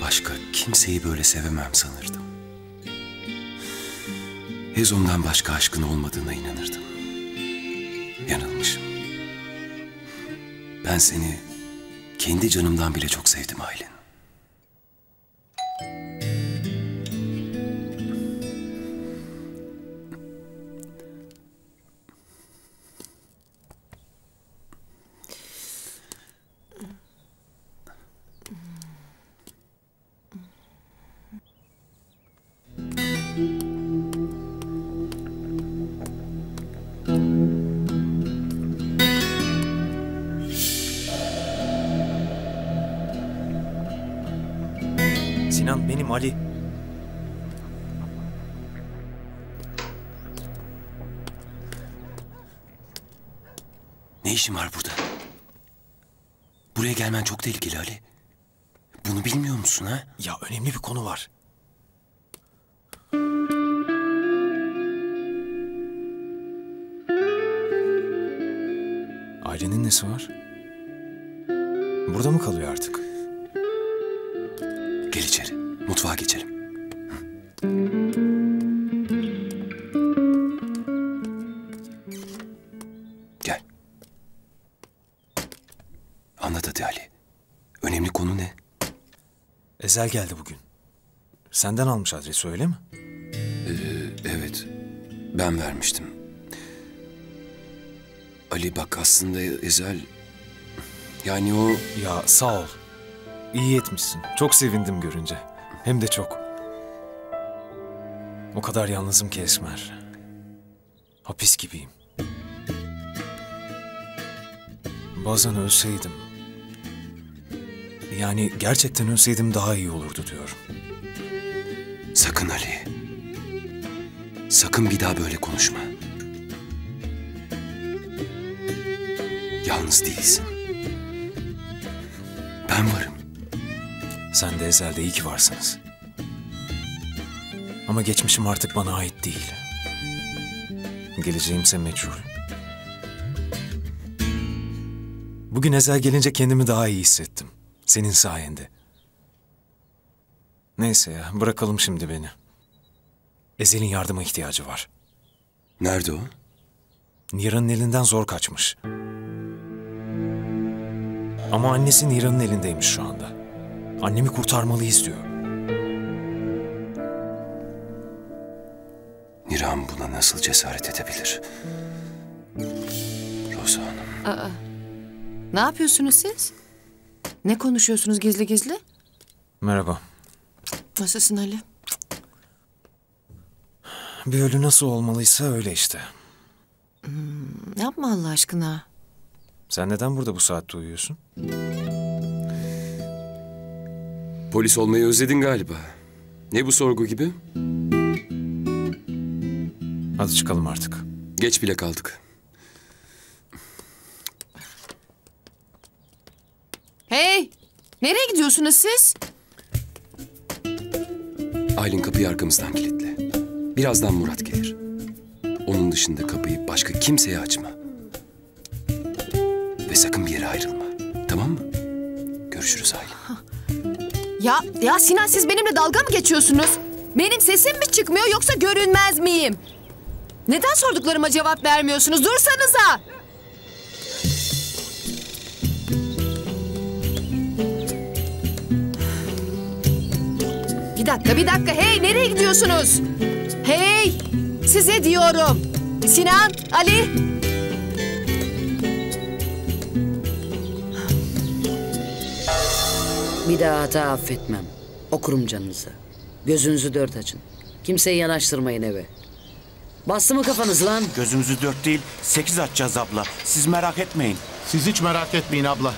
Başka kimseyi böyle sevemem sanırdım. Ezon'dan başka aşkın olmadığına inanırdım. Yanılmışım. Ben seni kendi canımdan bile çok sevdim Aylin. Sinan benim Ali. Ne işin var burada? Buraya gelmen çok tehlikeli Ali. Bunu bilmiyor musun ha? Ya önemli bir konu var. Ailenin nesi var? Burada mı kalıyor artık? Gel içeri. Mutfağa geçelim. Gel. Anlat hadi Ali. Önemli konu ne? Ezel geldi bugün. Senden almış adresi, öyle mi? Evet. Ben vermiştim. Ali bak aslında Ezel... Yani o... Ya sağ ol. İyi etmişsin. Çok sevindim görünce. Hem de çok. O kadar yalnızım ki Esmer. Hapis gibiyim. Bazen ölseydim... Yani gerçekten ölseydim daha iyi olurdu diyorum. Sakın Ali. Sakın bir daha böyle konuşma. Yalnız değilsin. Ben varım. Sen de Ezel'de iyi ki varsınız. Ama geçmişim artık bana ait değil. Geleceğimse meçhul. Bugün Ezel gelince kendimi daha iyi hissettim. Senin sayende. Neyse ya, bırakalım şimdi beni. Ezel'in yardıma ihtiyacı var. Nerede o? Niran'ın elinden zor kaçmış. Ama annesi Niran'ın elindeymiş şu anda. Annemi kurtarmalıyız diyor. Niran buna nasıl cesaret edebilir? Roza Hanım. Ne yapıyorsunuz siz? Ne konuşuyorsunuz gizli gizli? Merhaba. Nasılsın Ali? Bir ölü nasıl olmalıysa öyle işte. Yapma Allah aşkına. Sen neden burada bu saatte uyuyorsun? Polis olmayı özledin galiba. Ne bu sorgu gibi? Hadi çıkalım artık. Geç bile kaldık. Hey! Nereye gidiyorsunuz siz? Aylin kapıyı arkamızdan kilitle. Birazdan Murat gelir. Onun dışında kapıyı başka kimseye açma. Ve sakın bir yere ayrılma. Tamam mı? Görüşürüz Aylin. Ya Sinan, siz benimle dalga mı geçiyorsunuz? Benim sesim mi çıkmıyor yoksa görünmez miyim? Neden sorduklarıma cevap vermiyorsunuz? Dursanıza! Bir dakika. Hey, nereye gidiyorsunuz? Hey! Size diyorum. Sinan, Ali. Bir daha hata affetmem. Okurum canınızı. Gözünüzü dört açın. Kimseyi yanaştırmayın eve. Bastı mı kafanız lan? Gözümüzü 4 değil 8 açacağız abla. Siz merak etmeyin. Siz hiç merak etmeyin abla.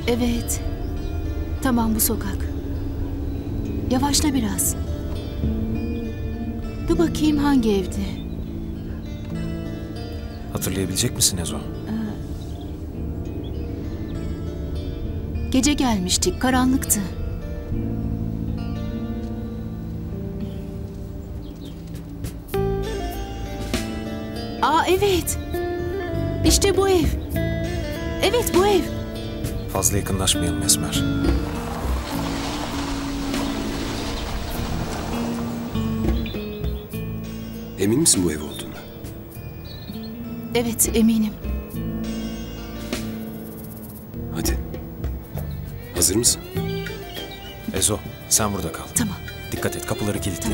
Evet. Tamam, bu sokak. Yavaşla biraz. Dur bakayım hangi evde? Hatırlayabilecek misin Ezo? Gece gelmiştik, karanlıktı. Aa, evet. İşte bu ev. Evet, bu ev. Fazla yakınlaşmayalım Esmer. Emin misin bu ev olduğuna? Evet, eminim. Hadi. Hazır mısın? Ezo, sen burada kal. Tamam. Dikkat et, kapıları kilitle.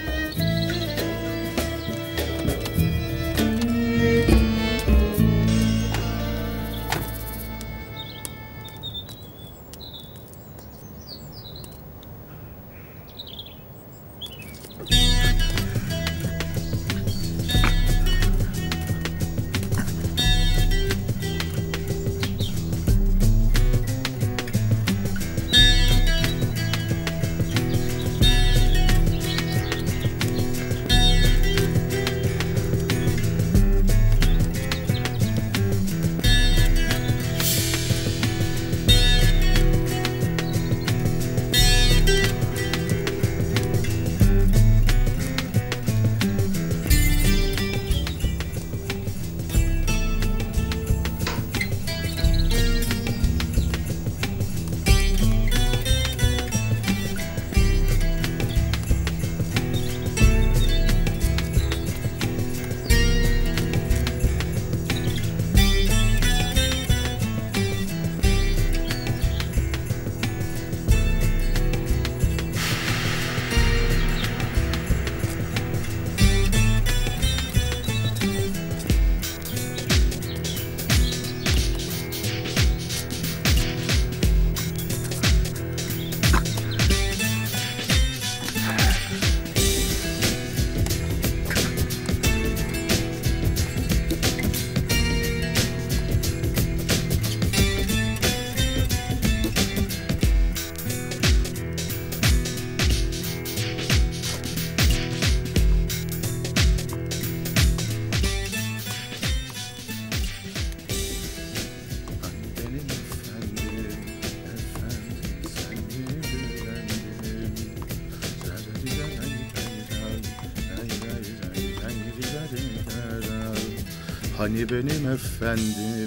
Hani benim efendim,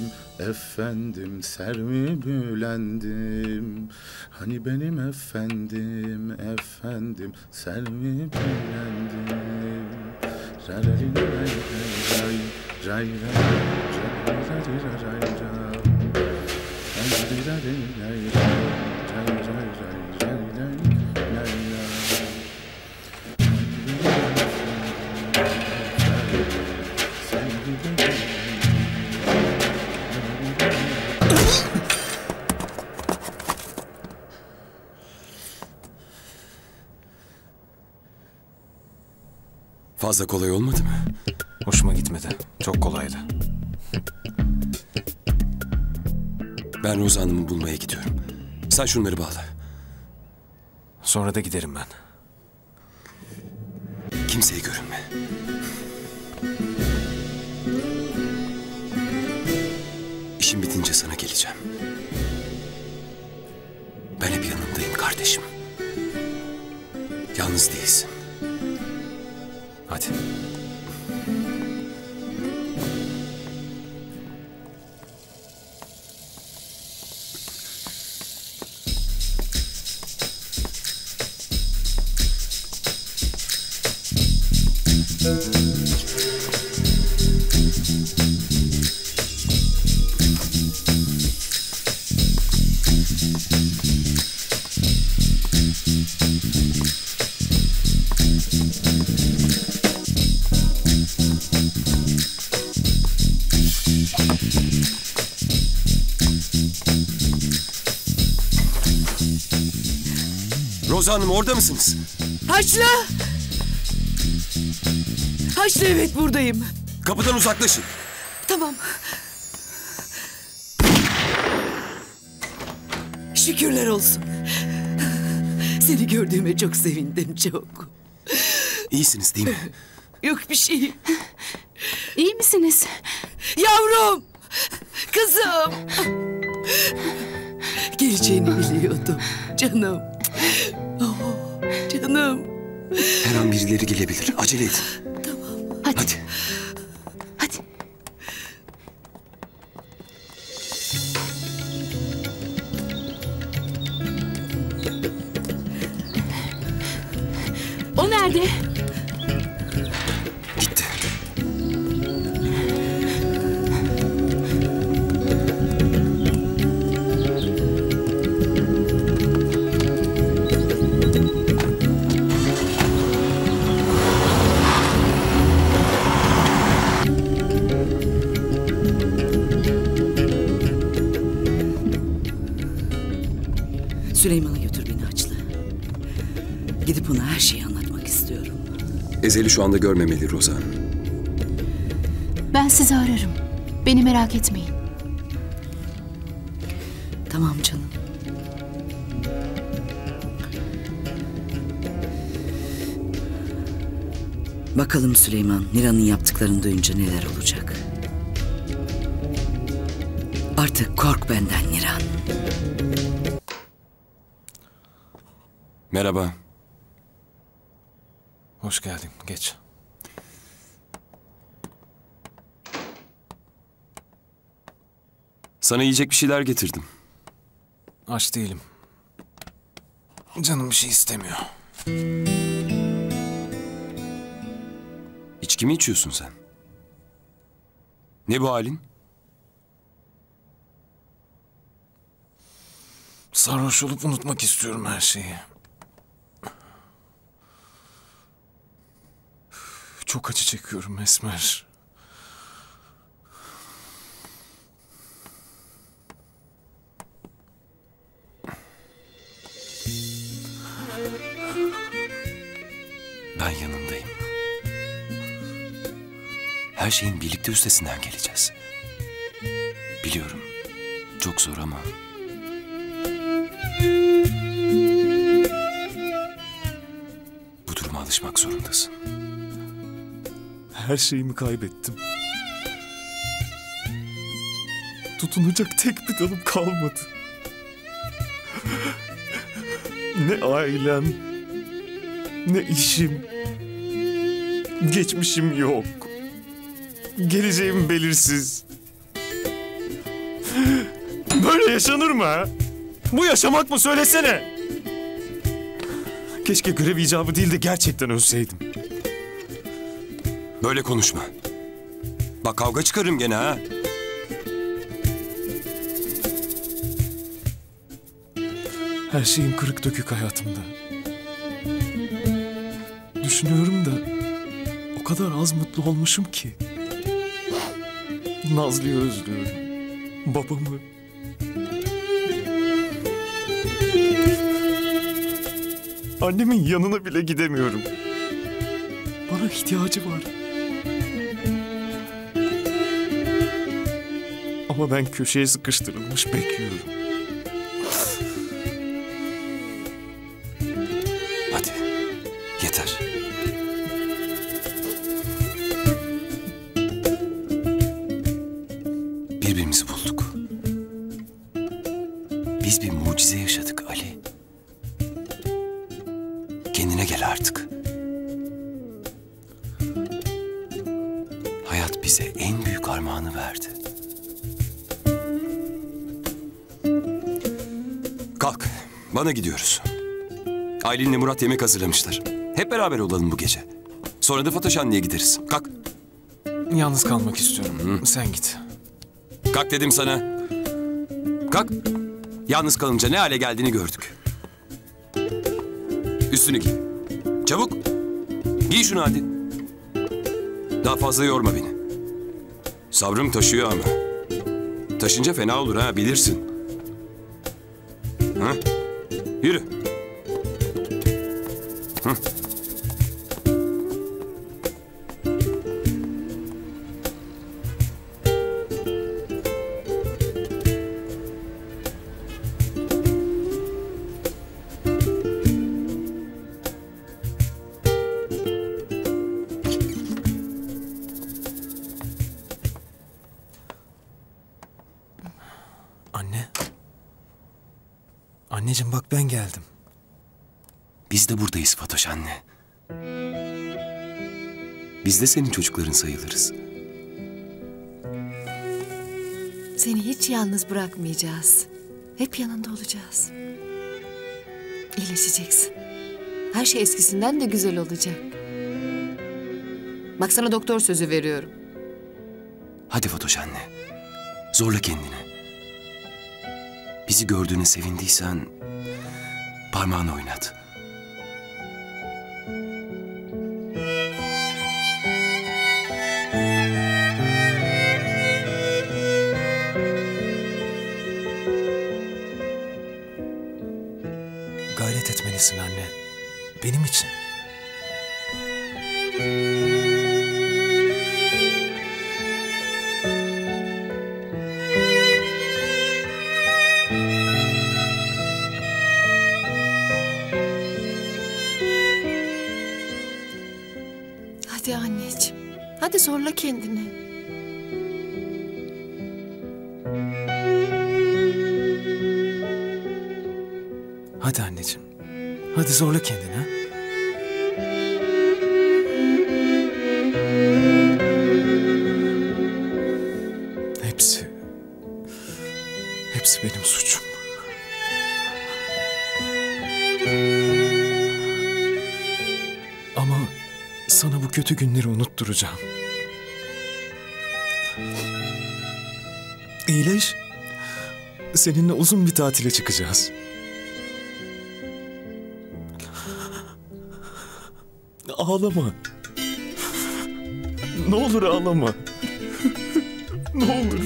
efendim ser mi bülendim? Hani benim efendim, efendim ser mi bülendim? Fazla kolay olmadı mı? Hoşuma gitmedi. Çok kolaydı. Ben Roza Hanım'ı bulmaya gidiyorum. Sen şunları bağla. Sonra da giderim ben. Kimseye görünme. İşim bitince sana geleceğim. Ben hep yanındayım kardeşim. Yalnız değilsin. Hadi. Roza Hanım, orada mısınız? Haçlı! Haçlı, evet buradayım. Kapıdan uzaklaşın. Tamam. Şükürler olsun. Seni gördüğüme çok sevindim, çok. İyisiniz değil mi? Yok bir şey. İyi misiniz? Yavrum! Kızım! Geleceğini biliyordum. Canım. Oh, canım. Her an birileri gelebilir. Acele edin. Hadi. Hadi. Hadi. O nerede? Gitti. Süleyman'a götür beni Açlı. Gidip ona her şeyi anlatmak istiyorum. Ezel'i şu anda görmemeli Rozan. Ben sizi ararım. Beni merak etmeyin. Tamam canım. Bakalım Süleyman, Niran'ın yaptıklarını duyunca neler olacak. Artık kork benden Niran. Merhaba. Hoş geldin. Geç. Sana yiyecek bir şeyler getirdim. Aç değilim. Canım bir şey istemiyor. İçki mi içiyorsun sen? Ne bu halin? Sarhoş olup unutmak istiyorum her şeyi. Çok acı çekiyorum Esmer. Ben yanındayım. Her şeyin birlikte üstesinden geleceğiz. Biliyorum. Çok zor ama... bu duruma alışmak zorundasın. Her şeyimi kaybettim. Tutunacak tek bir dalım kalmadı. Ne ailem, ne işim, geçmişim yok. Geleceğim belirsiz. Böyle yaşanır mı ha? Bu yaşamak mı, söylesene? Keşke görev icabı değil de gerçekten ölseydim. Böyle konuşma. Bak kavga çıkarırım gene ha. Her şeyim kırık dökük hayatımda. Düşünüyorum da o kadar az mutlu olmuşum ki. Nazlı'yı özlüyorum. Babamı. Annemin yanına bile gidemiyorum. Bana ihtiyacı var. Ama ben köşeye sıkıştırılmış bekliyorum. Hadi. Yeter. Birbirimizi bulduk. Biz bir mucize yaşadık Ali. Kendine gel artık. Hayat bize en büyük armağanı verdi. Kalk, bana gidiyoruz. Aylin'le Murat yemek hazırlamışlar. Hep beraber olalım bu gece. Sonra da Fatoş anneye gideriz. Kalk. Yalnız kalmak istiyorum. Sen git. Kalk dedim sana. Kalk. Yalnız kalınca ne hale geldiğini gördük. Üstünü giy. Çabuk. Giy şunu hadi. Daha fazla yorma beni. Sabrım taşıyor ama. Taşınca fena olur ha, bilirsin. Ha? Yürü. Hı. Anneciğim bak ben geldim. Biz de buradayız Fatoş anne. Biz de senin çocukların sayılırız. Seni hiç yalnız bırakmayacağız. Hep yanında olacağız. İyileşeceksin. Her şey eskisinden de güzel olacak. Bak sana doktor sözü veriyorum. Hadi Fatoş anne. Zorla kendini. Bizi gördüğüne sevindiysen parmağını oynat. Gayret etmelisin anne. Benim için. Hadi anneciğim. Hadi zorla kendini. Hadi anneciğim. Hadi zorla kendini ha. Hepsi benim suçum. Ama sana bu kötü günleri unutturacağım. İyileş. Seninle uzun bir tatile çıkacağız. Ağlama. Ne olur ağlama. Ne olur.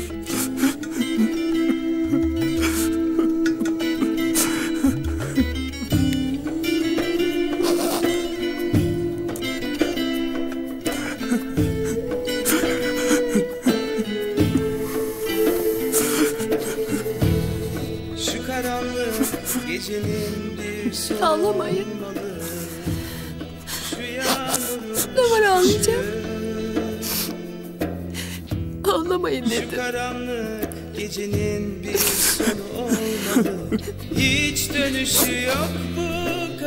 Şu karanlık gecenin bir sonu Ağlamayın. olmalı. Şu yağmurun Ne var ağlayacağım? Ağlamayın Şu dedim. karanlık gecenin bir sonu olmalı. Hiç dönüşü yok bu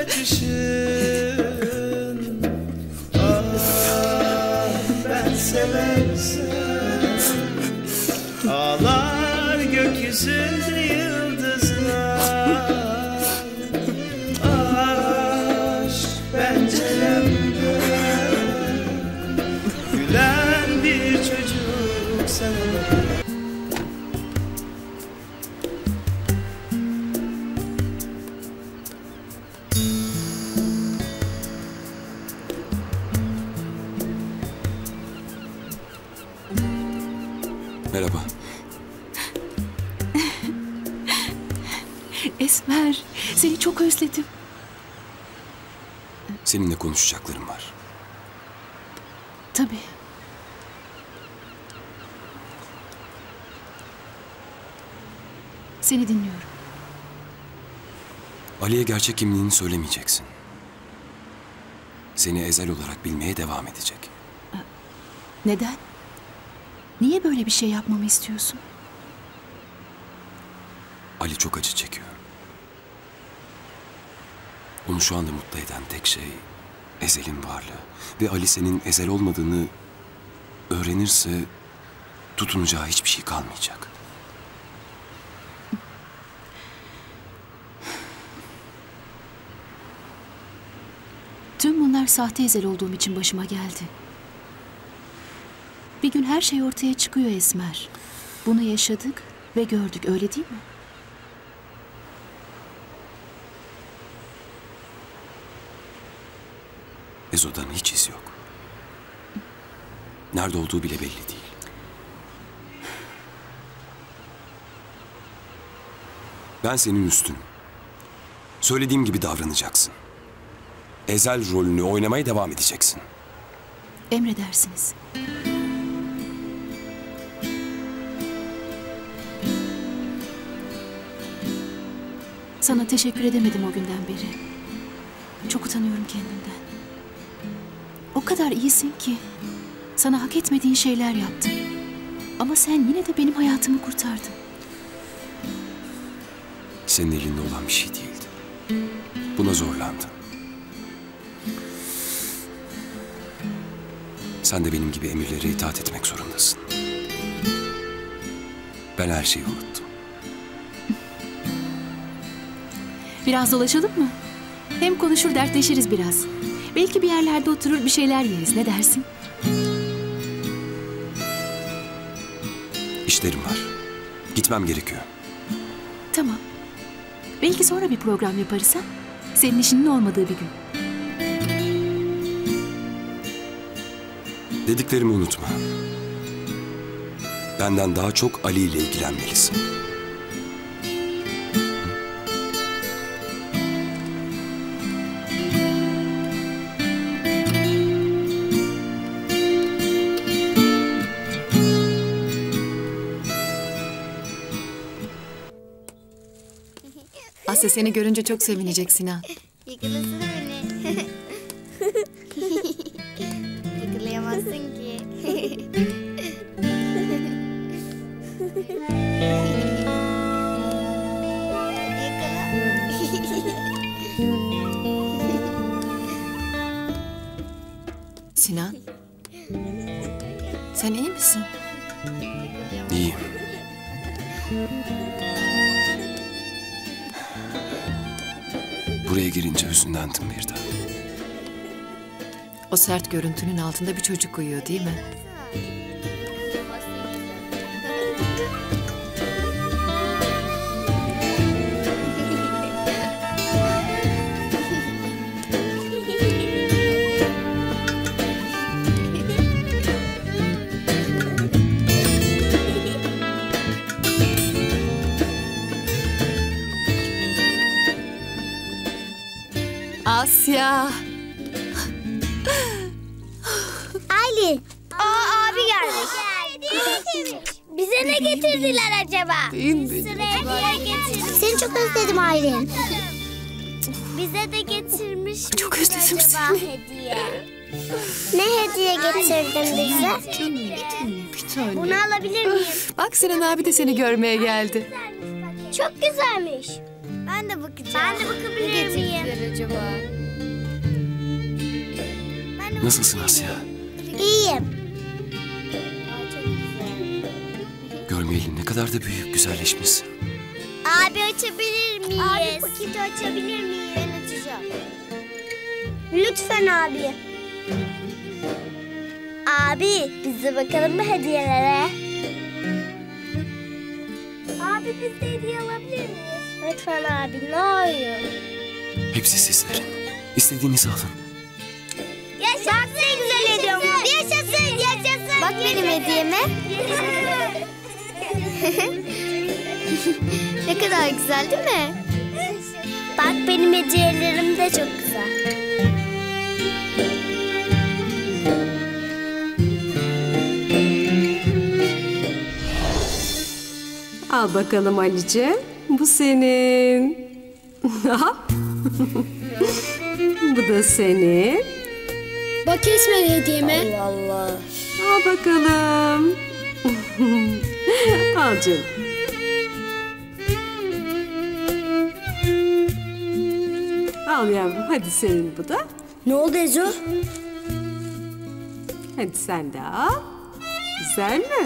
kaçışın. Ah ben seversem ağlar gökyüzünde yıldızlar. Aşk penceremde gülen bir çocuk sana. Merhaba. Esmer, seni çok özledim. Seninle konuşacaklarım var. Tabii. Seni dinliyorum. Ali'ye gerçek kimliğini söylemeyeceksin. Seni Ezel olarak bilmeye devam edecek. Neden? Niye böyle bir şey yapmamı istiyorsun? Ali çok acı çekiyor. Onu şu anda mutlu eden tek şey Ezel'in varlığı. Ve Ali senin Ezel olmadığını öğrenirse tutunacağı hiçbir şey kalmayacak. Tüm bunlar sahte Ezel olduğum için başıma geldi. Bir gün her şey ortaya çıkıyor Esmer. Bunu yaşadık ve gördük, öyle değil mi? Ezo'dan hiç iz yok. Nerede olduğu bile belli değil. Ben senin üstünüm. Söylediğim gibi davranacaksın. Ezel rolünü oynamaya devam edeceksin. Emredersiniz. Sana teşekkür edemedim o günden beri. Çok utanıyorum kendimden. O kadar iyisin ki sana hak etmediğin şeyler yaptım. Ama sen yine de benim hayatımı kurtardın. Senin elinde olan bir şey değildi. Buna zorlandın. Sen de benim gibi emirlere itaat etmek zorundasın. Ben her şeyi unuttum. Biraz dolaşalım mı? Hem konuşur dertleşiriz biraz. Belki bir yerlerde oturur bir şeyler yeriz. Ne dersin? İşlerim var. Gitmem gerekiyor. Tamam. Belki sonra bir program yaparız ha? Senin işinin olmadığı bir gün. Dediklerimi unutma. Benden daha çok Ali ile ilgilenmelisin. Asya seni görünce çok sevinecek Sinan. Yakalasana beni. Yakalayamazsın ki. Sinan. Sen iyi misin? İyiyim. Buraya girince hüzünlendim birden. O sert görüntünün altında bir çocuk uyuyor değil mi? Asya. Aylin. Abi gelmiş. Bize ne getirdiler acaba? Sıraya getirdim. Seni çok özledim Aylin. Bize de getirmiş Çok özledim acaba seni. hediye? Ne hediye getirdin bize? Bir tane. Bunu alabilir miyim? Bak Sinan abi de seni görmeye geldi. Çok güzelmiş. Ben de bakacağım. Ben de bakabilir miyim? Acaba? Nasılsın Asya? İyiyim. Görmeyeli ne kadar da büyüyüp güzelleşmişsin. Abi açabilir miyiz? Abi paketi açabilir miyim? Ben açacağım. Lütfen abi. Abi bize bakalım mı hediyelere? Abi biz de hediye alabilir miyiz? Lütfen abi ne oluyor? Hepsi sizlerin. İstediğinizi alın. Yaşasın. Bak ne güzel hediyem. Yaşasın yaşasın. Bak benim hediyeme. Ne kadar güzel değil mi? Bak benim hediyelerim de çok güzel. Al bakalım Alice. Bu senin. Bu da senin. Bak kesmedi hediyeme. Allah Allah. Al bakalım. Al canım. Al yavrum, hadi senin bu da. Ne oldu Ezo? Hadi sen de al. Güzel mi?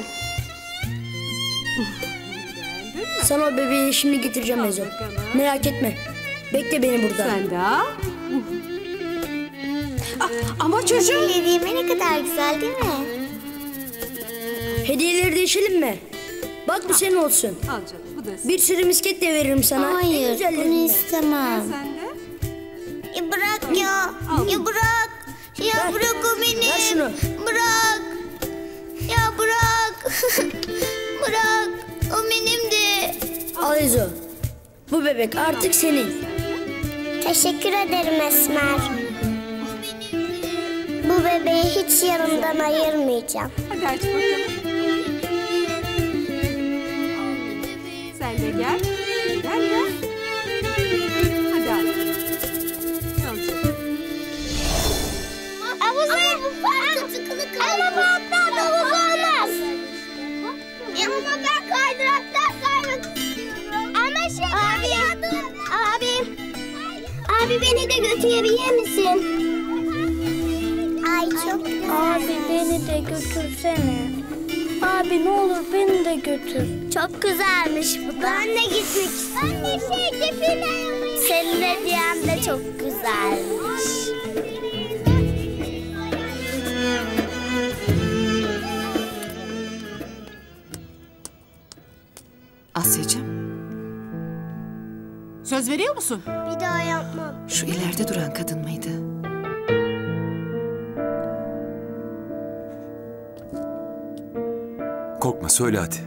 Sana o bebeği şimdi getireceğim Ezo. Merak etme. Bekle beni burada. Sen de al. Ama çocuğum. Hediyeme ne kadar güzel değil mi? Hediyeleri değişelim mi? Bak bu senin olsun. Al canım, bu da senin. Bir sürü misket de veririm sana. Hayır, bunu istemem. Sen de. Ya bırak ya. Ya bırak. Ya bırak o beni. Ver şunu. Bırak. Ya bırak. Bırak. O benimdi. Al Ezo. Bu bebek artık senin. Teşekkür ederim Esmer. Bu bebeği hiç yanımdan ayırmayacağım. Hadi aç bakalım. Sen de gel. Gel gel. Hadi al. Al canım. Ama bu farklı tıkılı kalıyor. Ama bu hatta havuz olmaz. Ya ama ben kaydıraktan kaymak istiyorum. Ama şey abi. yiyebilir misin? Ay çok güzel. Abi beni de götürsene. Abi ne olur beni de götür. Çok güzelmiş bu da. Ben de gitmek istiyorum. Ben de senin hediyen de çok güzelmiş. Asya'cığım, Söz veriyor musun? Bir daha yapmam. şu ileride duran kadın mıydı? Korkma, söyle hadi.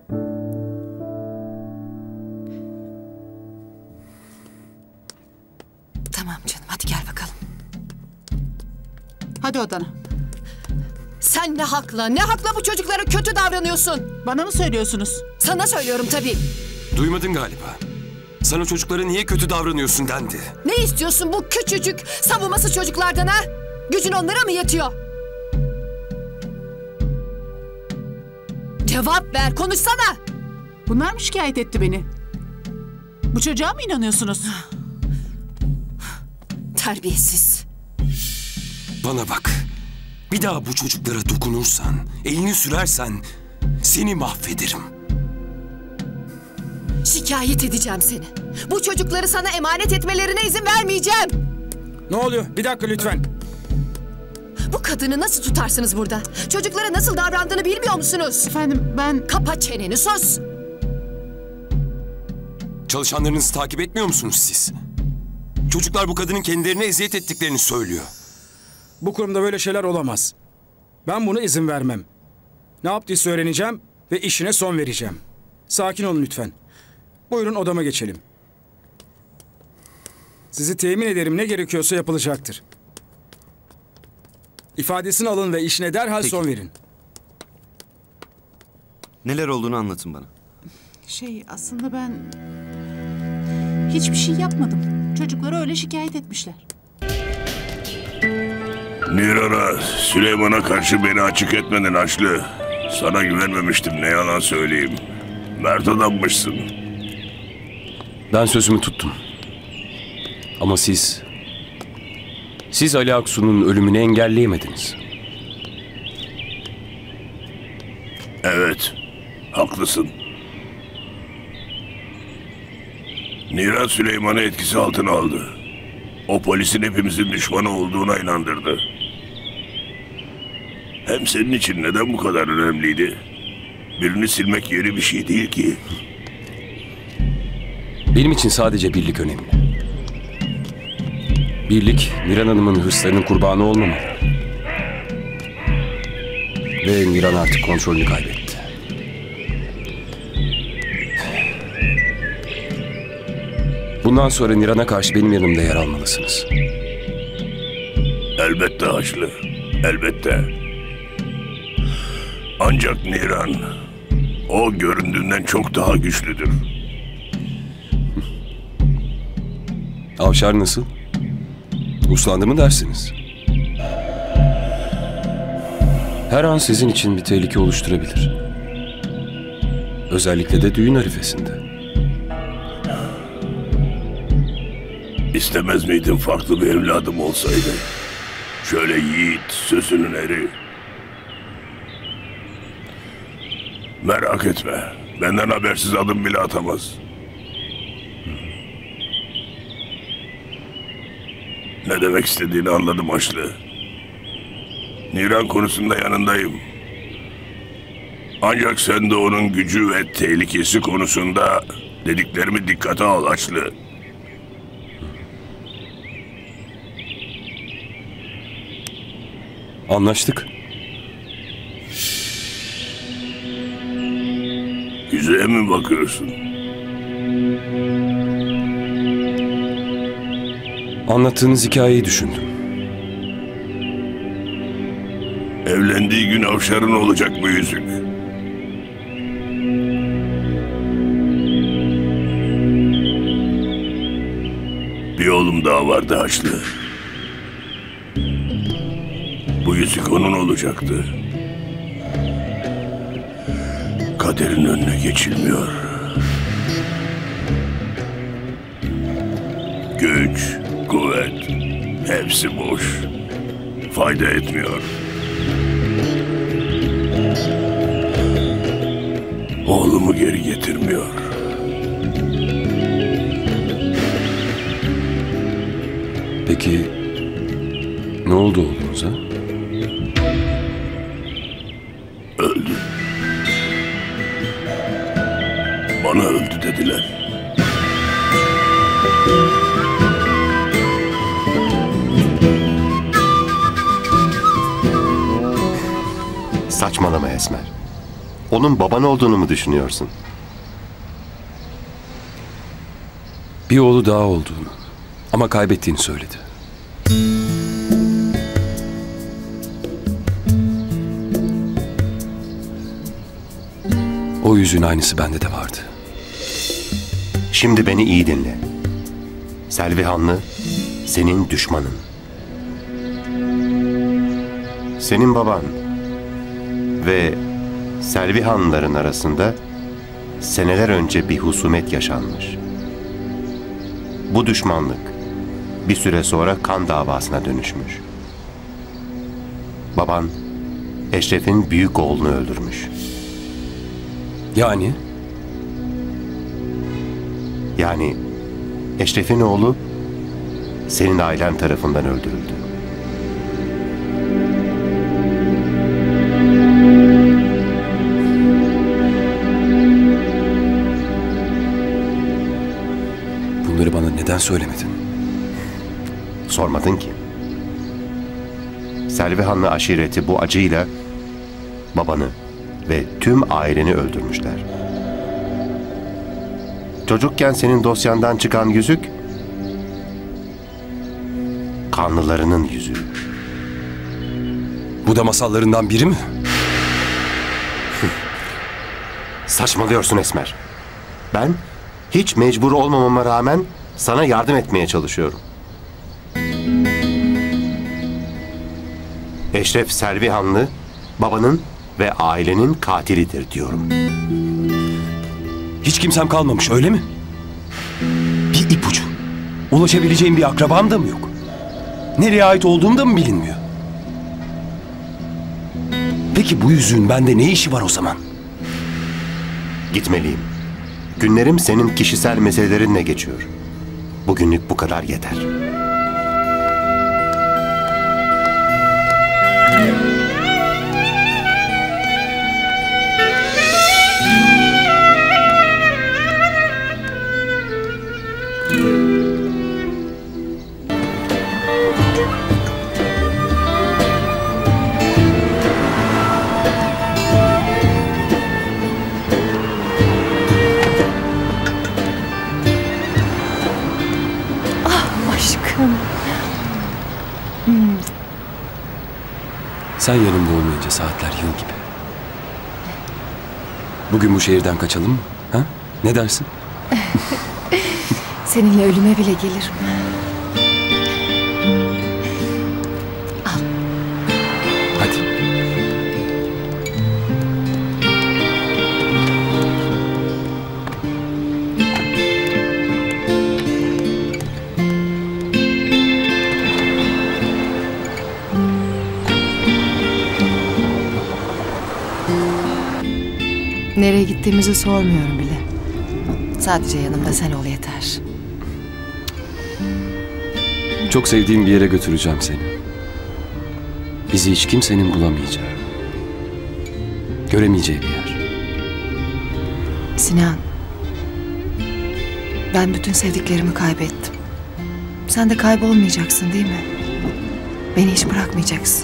Tamam canım, hadi gel bakalım. Hadi odana. Sen ne hakla bu çocuklara kötü davranıyorsun? Bana mı söylüyorsunuz? Sana söylüyorum tabii. Duymadın galiba. Sana çocuklara niye kötü davranıyorsun dendi. Ne istiyorsun bu küçücük savunmasız çocuklardan ha? Gücün onlara mı yetiyor? Cevap ver, konuşsana. Bunlar mı şikayet etti beni? Bu çocuğa mı inanıyorsunuz? Terbiyesiz. Bana bak. Bir daha bu çocuklara dokunursan, elini sürersen seni mahvederim. Şikayet edeceğim seni. Bu çocukları sana emanet etmelerine izin vermeyeceğim. Ne oluyor? Bir dakika lütfen. Bu kadını nasıl tutarsınız burada? Çocuklara nasıl davrandığını bilmiyor musunuz? Efendim ben... Kapa çeneni, sus. Çalışanlarınızı takip etmiyor musunuz siz? Çocuklar bu kadının kendilerine eziyet ettiklerini söylüyor. Bu kurumda böyle şeyler olamaz. Ben buna izin vermem. Ne yaptıysa öğreneceğim ve işine son vereceğim. Sakin olun lütfen. Buyurun odama geçelim. Sizi temin ederim, ne gerekiyorsa yapılacaktır. İfadesini alın ve işine derhal son verin. Neler olduğunu anlatın bana. Aslında ben... hiçbir şey yapmadım. Çocukları öyle şikayet etmişler. Niran'a, Süleyman'a karşı beni açık etmedin Haçlı. Sana güvenmemiştim, ne yalan söyleyeyim. Mert adammışsın. Ben sözümü tuttum. Ama siz Ali Aksu'nun ölümünü engelleyemediniz. Evet, haklısın. Niran Süleyman'ı etkisi altına aldı. O polisin hepimizin düşmanı olduğuna inandırdı. Hem senin için neden bu kadar önemliydi? Birini silmek yeni bir şey değil ki. Benim için sadece birlik önemli. Birlik, Niran Hanım'ın hırslarının kurbanı olmamalı. Ve Niran artık kontrolünü kaybetti. Bundan sonra Niran'a karşı benim yanımda yer almalısınız. Elbette Haçlı, elbette. Ancak Niran, o göründüğünden çok daha güçlüdür. Avşar nasıl? Uslandı mı dersiniz? Her an sizin için bir tehlike oluşturabilir. Özellikle de düğün arifesinde. İstemez miydin farklı bir evladım olsaydı? Şöyle yiğit, sözünün eri. Merak etme, benden habersiz adım bile atamaz. Ne demek istediğini anladım Haçlı. Niran konusunda yanındayım. Ancak sen de onun gücü ve tehlikesi konusunda dediklerimi dikkate al Haçlı. Anlaştık. Yüzeye mi bakıyorsun? Anlattığınız hikayeyi düşündüm. Evlendiği gün Avşar'ın olacak bu yüzük. Bir oğlum daha vardı Haçlı. Bu yüzük onun olacaktı. Kaderin önüne geçilmiyor. Güç, kuvvet, Hepsi boş. Fayda etmiyor. Oğlumu geri getirmiyor. Peki ne oldu oğlunuza? Öldü. Bana öldü dediler. Saçmalama Esmer. Onun baban olduğunu mu düşünüyorsun? Bir oğlu daha olduğunu ama kaybettiğini söyledi. O yüzün aynısı bende de vardı. Şimdi beni iyi dinle. Selvi Hanlı senin düşmanın. Senin baban ve Selvi Hanlıların arasında seneler önce bir husumet yaşanmış. Bu düşmanlık bir süre sonra kan davasına dönüşmüş. Baban Eşref'in büyük oğlunu öldürmüş. Yani? Yani Eşref'in oğlu senin ailen tarafından öldürüldü. Bunları bana neden söylemedin? Sormadın ki. Selvi Hanlı aşireti bu acıyla babanı ve tüm aileni öldürmüşler. Çocukken senin dosyandan çıkan yüzük, kanlılarının yüzüğü. Bu da masallarından biri mi? Saçmalıyorsun Esmer. Ben hiç mecbur olmamama rağmen sana yardım etmeye çalışıyorum. Eşref Selvi Hanlı, babanın ve ailenin katilidir diyorum. Hiç kimsem kalmamış öyle mi? Bir ipucu. Ulaşabileceğim bir akrabam da mı yok? Nereye ait olduğum da mı bilinmiyor? Peki bu yüzüğün bende ne işi var o zaman? Gitmeliyim. Günlerim senin kişisel meselelerinle geçiyor. Bugünlük bu kadar yeter. Sen yanımda olmayınca saatler yıl gibi. Bugün bu şehirden kaçalım mı? Ha? Ne dersin? Seninle ölüme bile gelirim. Hadi. Nereye gittiğimizi sormuyorum bile. Sadece yanımda sen ol yeter. Çok sevdiğim bir yere götüreceğim seni. Bizi hiç kimsenin bulamayacağı, göremeyeceği bir yer. Sinan, ben bütün sevdiklerimi kaybettim. Sen de kaybolmayacaksın değil mi? Beni hiç bırakmayacaksın.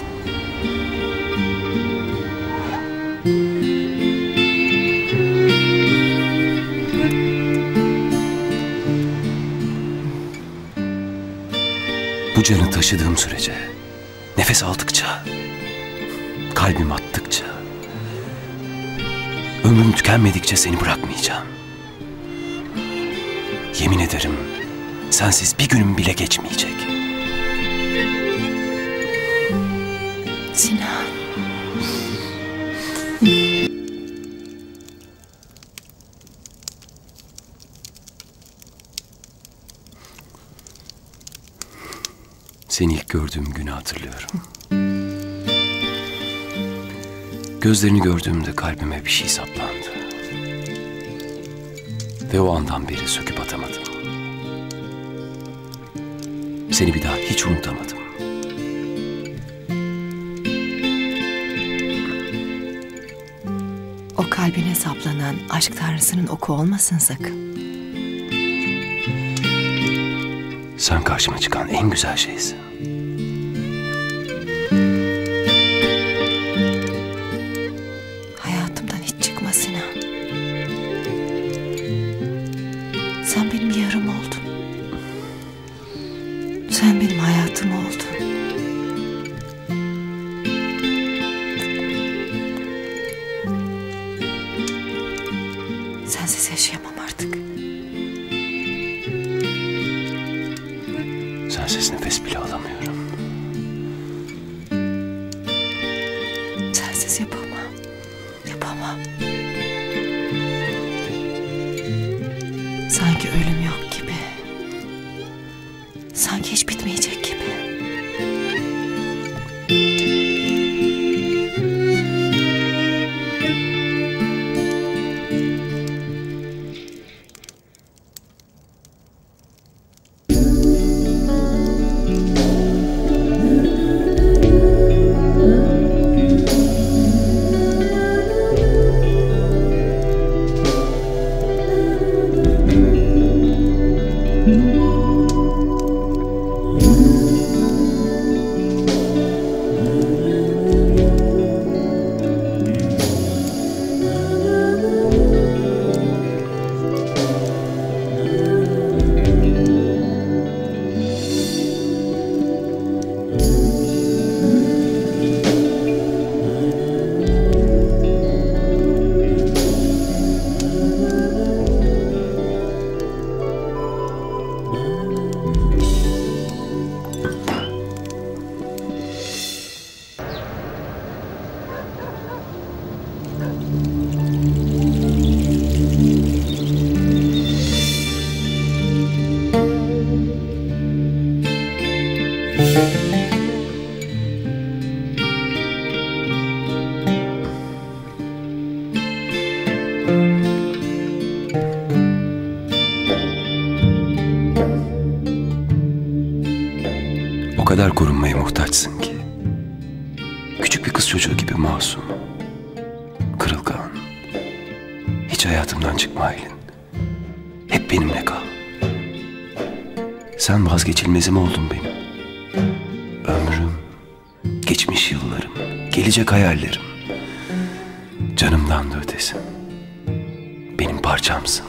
Bu canı taşıdığım sürece, nefes aldıkça, kalbim attıkça, ömrüm tükenmedikçe seni bırakmayacağım. Yemin ederim, sensiz bir günüm bile geçmeyecek. Sinan. Seni ilk gördüğüm günü hatırlıyorum. Gözlerini gördüğümde kalbime bir şey saplandı. Ve o andan beri söküp atamadım. Seni bir daha hiç unutamadım. O kalbine saplanan aşk tanrısının oku olmasın sakın. Sen karşıma çıkan en güzel şeysin. Hayatımdan hiç çıkma Sinan. Sen benim yarım oldun. Sen benim hayatım oldun. Sensiz yaşayamam artık. Sensiz nefes bile alamıyorum. Sensiz yapamam. Yapamam. Sanki ölüm yok gibi. Sanki hiç bitmeyecek gibi. O kadar korunmaya muhtaçsın ki. Küçük bir kız çocuğu gibi masum. Kırılgan. Hiç hayatımdan çıkma Aylin. Hep benimle kal. Sen vazgeçilmezim oldun benim. Ömrüm, geçmiş yıllarım, gelecek hayallerim. Canımdan da ötesin. Benim parçamsın.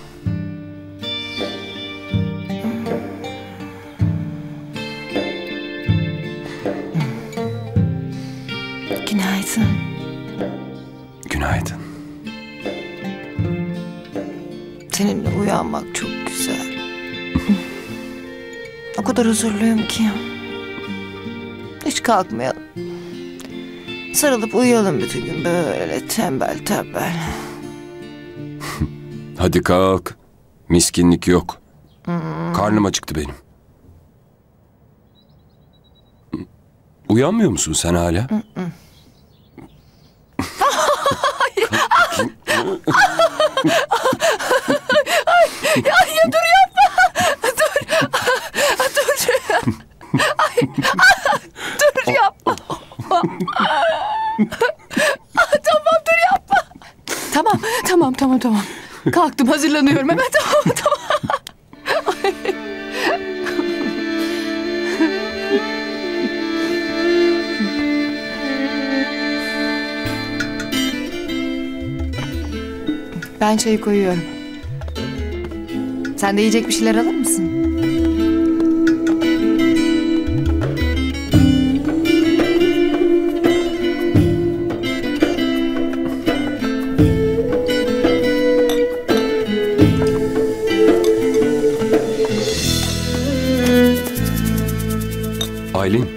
Günaydın. Günaydın. Seninle uyanmak çok güzel. O kadar huzurluyum ki. Hiç kalkmayalım. Sarılıp uyuyalım bütün gün böyle tembel tembel. Hadi kalk. Miskinlik yok. Karnım acıktı benim. Uyanmıyor musun sen hala? Ay ya dur yapma. Dur. Dur. Ay. Dur yapma. Tamam dur yapma. Tamam. Kalktım hazırlanıyorum hemen tamam. Ben çayı koyuyorum. Sen de yiyecek bir şeyler alır mısın? Aylin.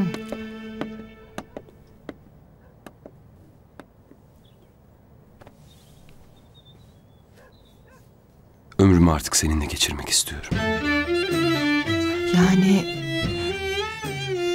Ömrümü artık seninle geçirmek istiyorum. Yani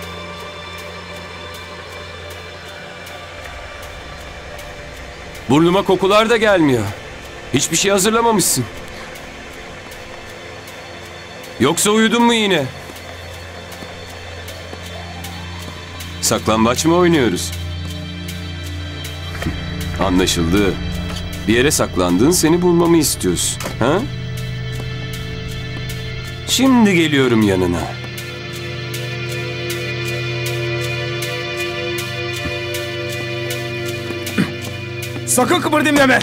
Burnuma kokular da gelmiyor. Hiçbir şey hazırlamamışsın. Yoksa uyudun mu yine? Saklambaç mı oynuyoruz? Anlaşıldı. Bir yere saklandın, seni bulmamı istiyorsun. Ha? Şimdi geliyorum yanına. Sakın kıpırdayım deme.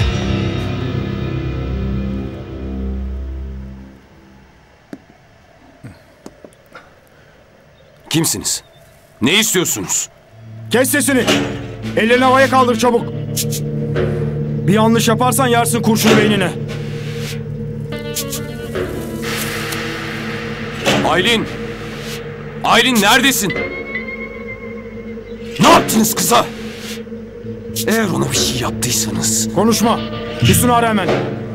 Kimsiniz? Ne istiyorsunuz? Kes sesini. Ellerini havaya kaldır çabuk. Bir yanlış yaparsan yarsın kurşunu beynine. Aylin! Aylin neredesin? Ne yaptınız kıza? Eğer ona bir şey yaptıysanız... Konuşma. Üstünü ara hemen.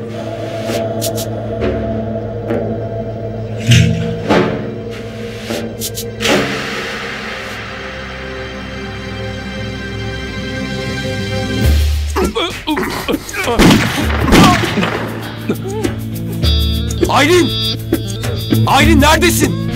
Aylin! Aylin neredesin?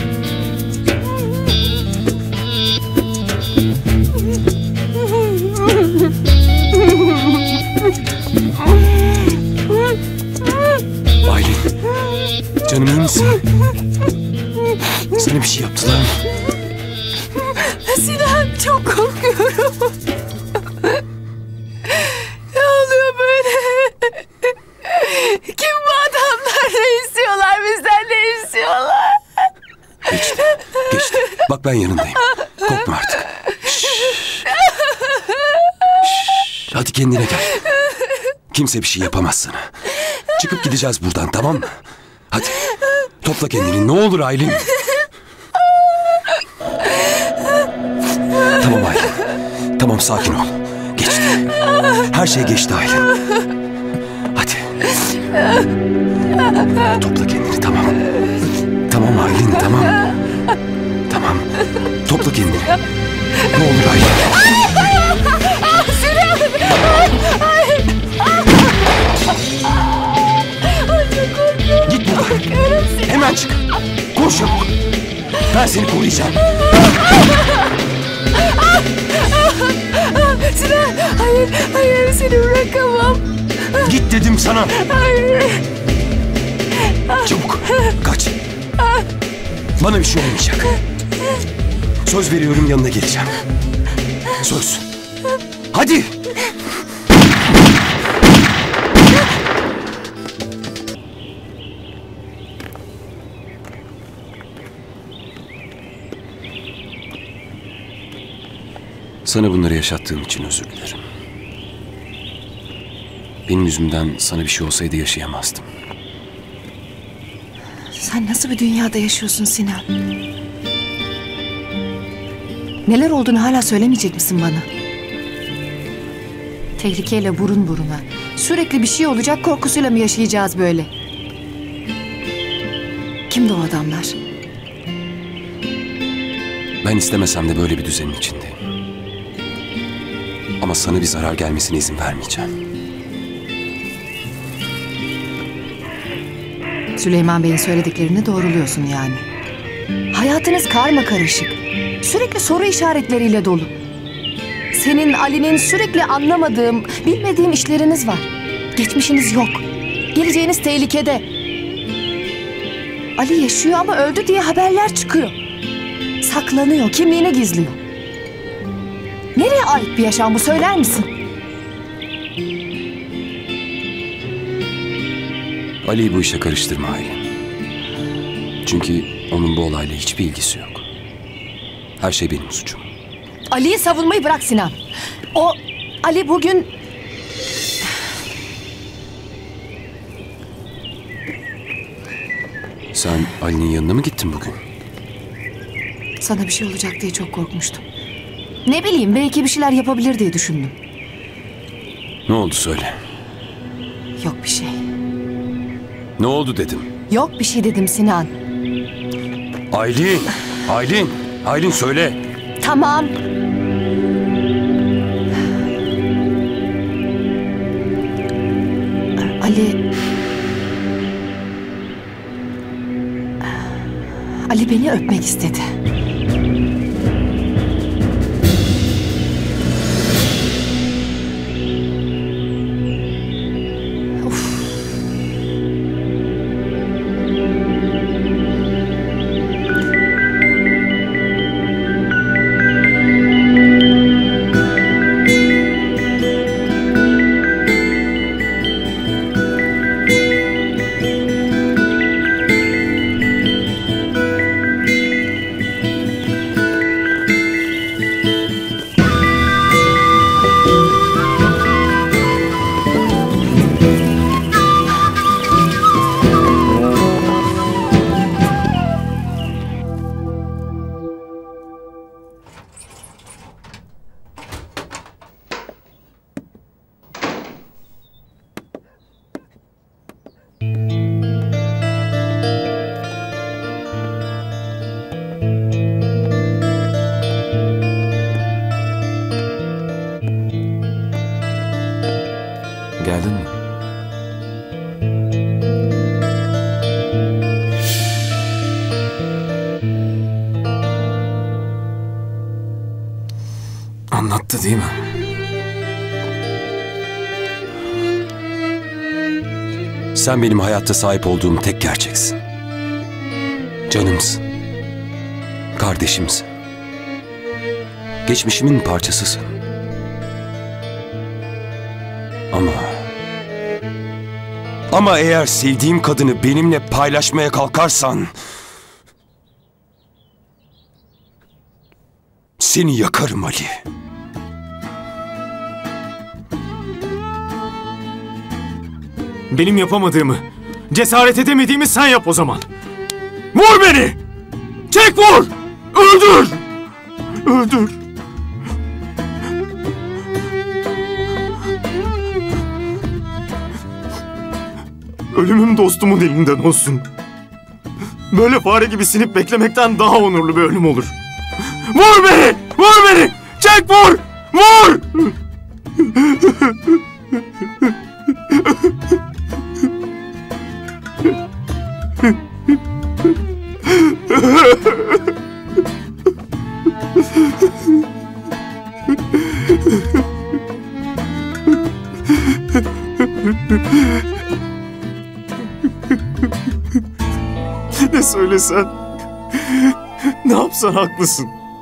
Aylin, canım iyi misin? Sana bir şey yaptılar mı? Sinan, çok korkuyorum. Ne oluyor böyle? Kim bu adamlar? Ne istiyorlar bizden? Ne istiyorlar? Geçti, geçti. Bak ben yanındayım. Korkma artık. Şşş. Şşş. Hadi kendine gel. Kimse bir şey yapamaz sana. Çıkıp gideceğiz buradan, tamam mı? Hadi. Topla kendini. Ne olur Aylin. Tamam Aylin. Tamam, sakin ol. Geçti. Her şey geçti Aylin. Hadi. Topla kendini, tamam. Tamam Aylin, tamam. Tamam. Topla kendini. Ne olur Aylin. Git buradan. Hemen çık. Koş çabuk. Ben seni koruyacağım. Sinan, hayır, hayır, seni bırakamam. Git dedim sana. Hayır. Çabuk, kaç. Bana bir şey olmayacak. Söz veriyorum, yanına geleceğim. Söz. Hadi. Sana bunları yaşattığım için özür dilerim. Benim yüzümden sana bir şey olsaydı yaşayamazdım. Sen nasıl bir dünyada yaşıyorsun Sinan? Neler olduğunu hala söylemeyecek misin bana? Tehlikeyle burun buruna. Sürekli bir şey olacak korkusuyla mı yaşayacağız böyle? Kimdi o adamlar? Ben istemesem de böyle bir düzenin içindeyim. Ama sana bir zarar gelmesine izin vermeyeceğim. Süleyman Bey'in söylediklerini doğruluyorsun yani. Hayatınız karmakarışık. Sürekli soru işaretleriyle dolu. Senin, Ali'nin sürekli anlamadığım, bilmediğim işleriniz var. Geçmişiniz yok. Geleceğiniz tehlikede. Ali yaşıyor ama öldü diye haberler çıkıyor. Saklanıyor, kimliğini gizliyor. Nereye ait bir yaşam bu, söyler misin? Ali'yi bu işe karıştırma Aylin. Çünkü onun bu olayla hiçbir ilgisi yok. Her şey benim suçum. Ali'yi savunmayı bırak Sinan. Ali bugün... Sen Ali'nin yanına mı gittin bugün? Sana bir şey olacak diye çok korkmuştum. Ne bileyim, belki bir şeyler yapabilir diye düşündüm. Ne oldu söyle. Yok bir şey. Ne oldu dedim. Yok bir şey dedim Sinan. Aylin, Aylin, Aylin söyle. Tamam. Ali beni öpmek istedi. Geldin mi? Anlattı değil mi? Sen benim hayatta sahip olduğum tek gerçeksin. Canımsın. Kardeşimsin. Geçmişimin parçasısın. Ama eğer sevdiğim kadını benimle paylaşmaya kalkarsan... seni yakarım Ali. Benim yapamadığımı, cesaret edemediğimi sen yap o zaman. Vur beni! Çek vur! Öldür! Öldür! Ölümüm dostumun elinden olsun. Böyle fare gibi sinip beklemekten daha onurlu bir ölüm olur. Vur beni! Vur beni! Çek vur! Vur! Ne söylesen, ne yapsan haklısın.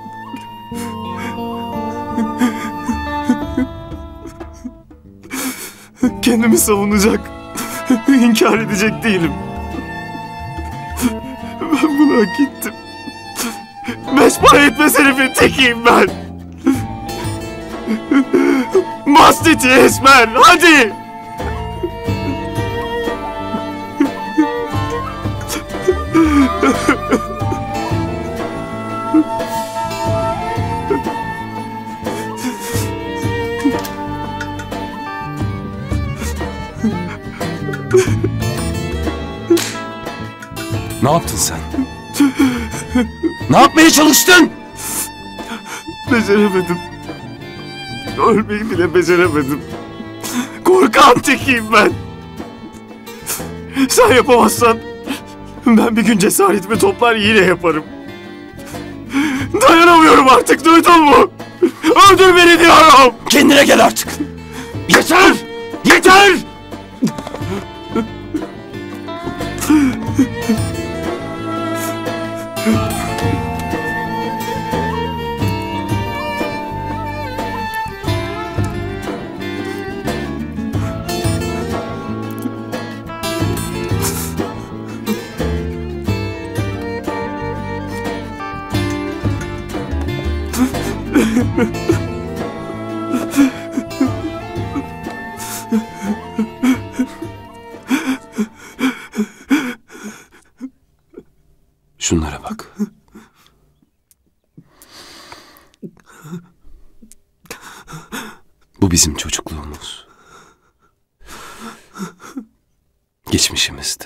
Kendimi savunacak, inkar edecek değilim. Ben bunu hak ettim. Beş para etmez herifin tekiyim ben. Mastiti Esmer, hadi! Ne yaptın sen? Ne yapmaya çalıştın? Beceremedim. Ölmeyi bile beceremedim. Korkan tekiyim ben. Sen yapamazsan ben bir gün cesaretimi toplar yine yaparım. Dayanamıyorum artık, duydun mu? Öldür beni diyorum. Kendine gel artık. Yeter! Yeter! Şunlara bak. Bu bizim çocukluğumuz. Geçmişimizdi.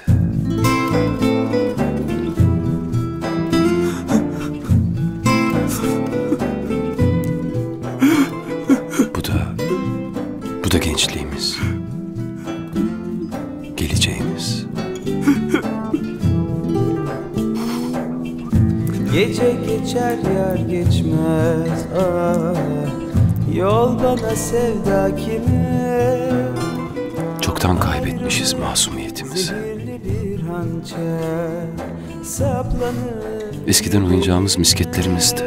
Bu da gençliğimiz. Geleceğimiz. Gece geçer yar geçmez yol bana sevda kime? Çoktan kaybetmişiz masumiyetimizi. Eskiden oyuncağımız misketlerimizdi.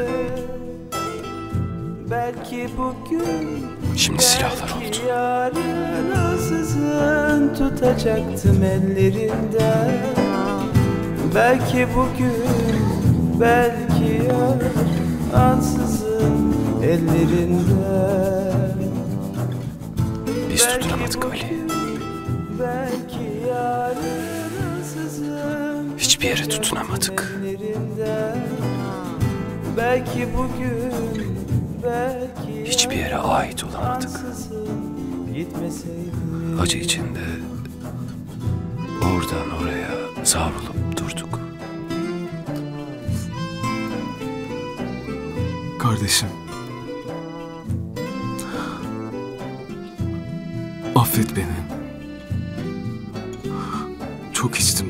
Belki bugün, şimdi silahlar oldu. Yarın ansızın tutacaktım ellerinden. Belki bugün, belki yarın ansızın ellerinden. Biz tutunamadık Ali. Belki yarın ansızın hiçbir yere tutunamadık. Belki bugün, belki hiçbir yere ait olamadık. Acı içinde oradan oraya savrulup durduk. Kardeşim. Affet beni. Çok içtim.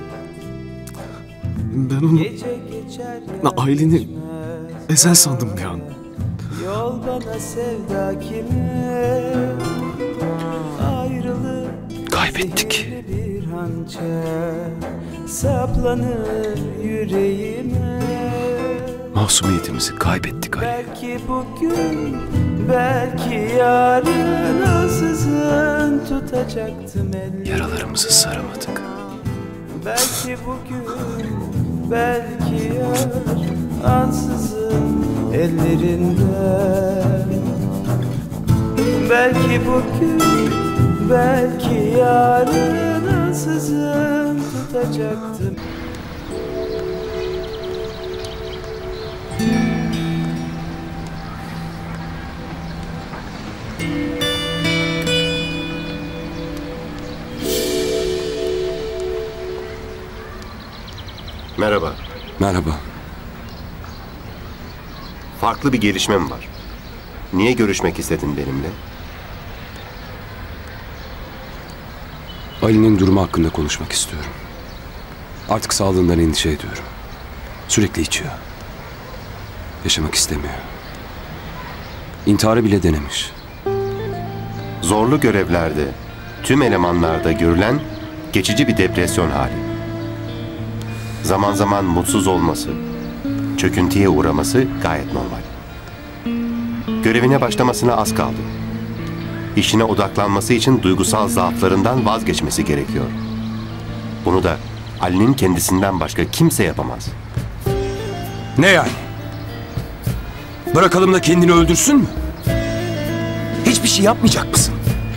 Ben onu... Aylin'i Ezel sandım bir an. Yol bana sevda kime? Ayrılık kaybettik. Bir hançer saplanır yüreğime. Masumiyetimizi kaybettik Ali. Belki bugün, belki yarın ansızın tutacaktım ellerini. Yaralarımızı saramadık. Belki bugün, belki yarın ansızın ellerinden. Belki bugün, belki yarın ansızın tutacaktım. Merhaba. Merhaba. Farklı bir gelişmem var. Niye görüşmek istedin benimle? Ali'nin durumu hakkında konuşmak istiyorum. Artık sağlığından endişe ediyorum. Sürekli içiyor. Yaşamak istemiyor. İntiharı bile denemiş. Zorlu görevlerde, tüm elemanlarda görülen geçici bir depresyon hali. Zaman zaman mutsuz olması, çöküntüye uğraması gayet normal. Görevine başlamasına az kaldı. İşine odaklanması için duygusal zaaflarından vazgeçmesi gerekiyor. Bunu da Ali'nin kendisinden başka kimse yapamaz. Ne yani? Bırakalım da kendini öldürsün mü? Hiçbir şey yapmayacak mısın?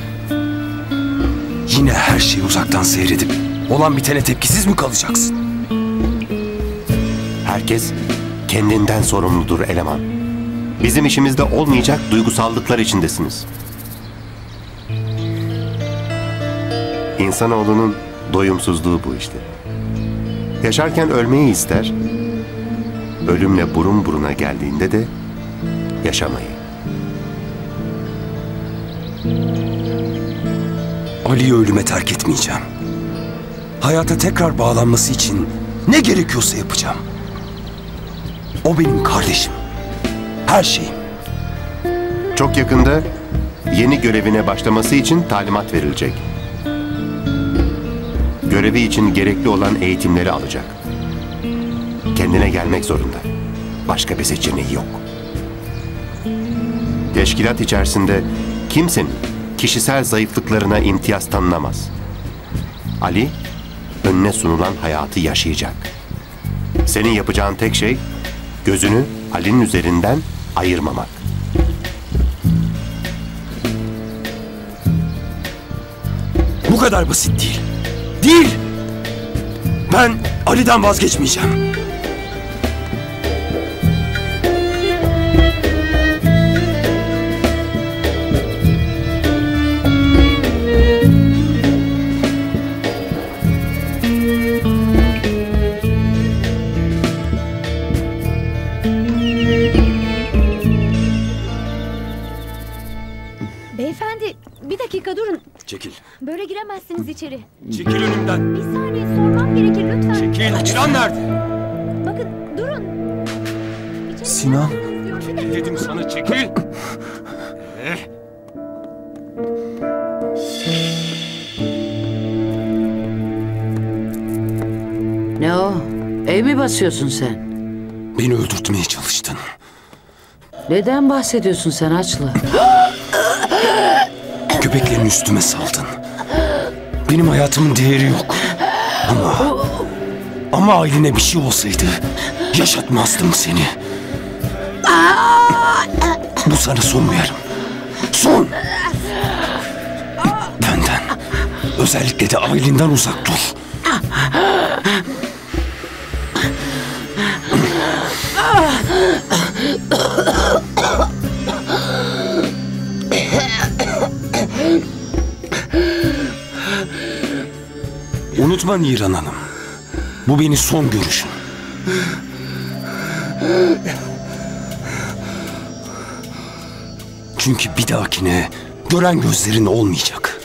Yine her şeyi uzaktan seyredip olan bitene tepkisiz mi kalacaksın? Herkes kendinden sorumludur eleman. Bizim işimizde olmayacak duygusallıklar içindesiniz. İnsanoğlunun doyumsuzluğu bu işte. Yaşarken ölmeyi ister, ölümle burun buruna geldiğinde de yaşamayı. Ali'yi ölüme terk etmeyeceğim. Hayata tekrar bağlanması için ne gerekiyorsa yapacağım. O benim kardeşim. Her şeyim. Çok yakında yeni görevine başlaması için talimat verilecek. Görevi için gerekli olan eğitimleri alacak. Kendine gelmek zorunda. Başka bir seçeneği yok. Teşkilat içerisinde kimsenin kişisel zayıflıklarına imtiyaz tanınamaz. Ali, önüne sunulan hayatı yaşayacak. Senin yapacağın tek şey, gözünü Ali'nin üzerinden ayırmamak. Bu kadar basit değil. Değil! Ben Ali'den vazgeçmeyeceğim. Beyefendi, bir dakika durun. Çekil. Böyle giremezsiniz içeri. Çekil önümden. Bir saniye sormam gerekir lütfen. Çekil. Çıran nerede? Bakın durun. Sinan. Çekil dedim sana, çekil. Ne o? Ev mi basıyorsun sen? Beni öldürtmeye çalıştın. Neden bahsediyorsun sen Haçlı? Köpeklerini üstüme saldın. Benim hayatımın değeri yok. Ama ailene bir şey olsaydı yaşatmazdım seni. Bu sana son uyarım. Son! Benden, özellikle de ailenden uzak dur. Unutma Niran Hanım. Bu benim son görüşüm. Çünkü bir dahakine gören gözlerin olmayacak.